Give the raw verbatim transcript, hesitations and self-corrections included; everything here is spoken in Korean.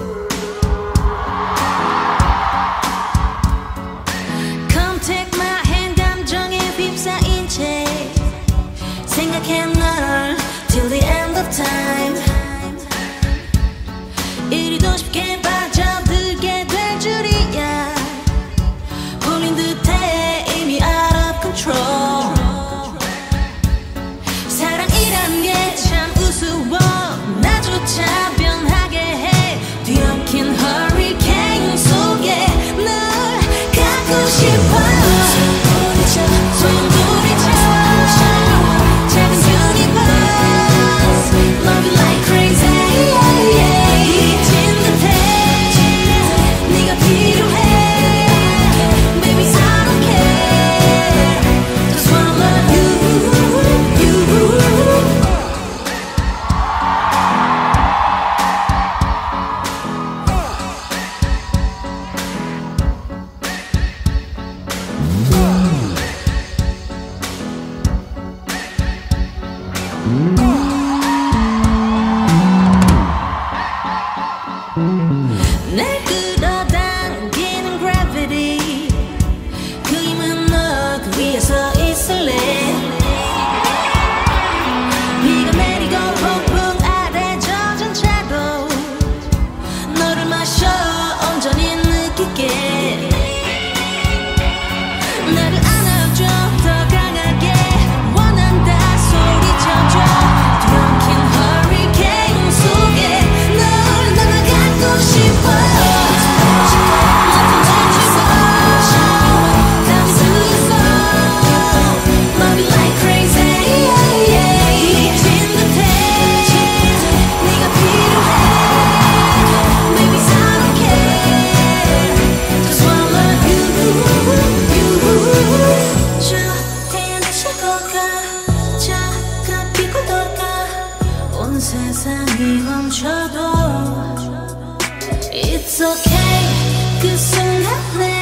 Come take my hand 감정에 휩싸인 채 생각해 널 till the end of time 이리도 쉽게 빠져들게 될 줄이야 홀린 듯해 이미 out of control 사랑이란 게 참 우스워 나조차 변하게 해 뒤엉킨 허리케인 속에 널 갖고 싶어 소용돌이쳐 작은 universe love you like crazy 미친 듯해 네가 필요해 baby I don't care just wanna love you you 날 끌어당기는 gravity 그 힘은 너 그 위에 서 있을래 비가 내리고 폭풍 아래 젖은 채도 너를 마셔 온전히 느끼게 나를 안아줘 더 강하게 원한다 소리쳐줘 뒤엉킨 hurricane 속에 널 담아가고 싶어 Love you like crazy 미친 듯해 네가 필요해 Baby I don't care just wanna love you 저 태양이 식어가 차가 비고 돌까 온 세상이 멈춰도 It's okay 그 순간에